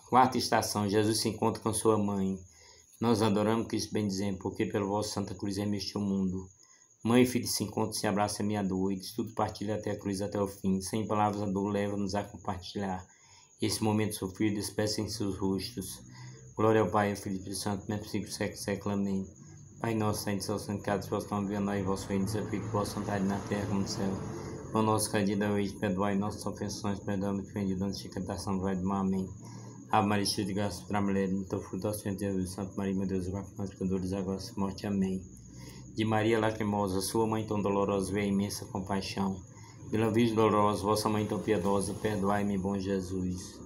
Quarta estação, Jesus se encontra com sua mãe. Nós adoramos Cristo bendizendo, porque pela vossa Santa Cruz remiste o mundo. Mãe e filho se encontram, se abraçam a minha dor, e de tudo partilha até a cruz, até o fim. Sem palavras a dor leva-nos a compartilhar. Esse momento sofrido, despeça em seus rostos. Glória ao Pai, ao Filho e ao Espírito Santo, mesmo princípio, século, século, amém. Pai nosso, santo santificado, vosso nome, venha a nós, vosso reino, seja feito vossa vontade na terra como no céu. O nosso cada dia da hoje, perdoai nossas ofensões, perdoamos, defendemos de tentação, vai do mal, amém. Ave Maria, cheia de graça, para a mulher, no teu fruto, ao Senhor Jesus, Santa Maria, meu Deus, agora nós pecadores, agora e morte, amém. De Maria lacrimosa, sua mãe tão dolorosa, veio a imensa compaixão. Pela Virgem dolorosa, vossa mãe tão piedosa, perdoai-me, bom Jesus.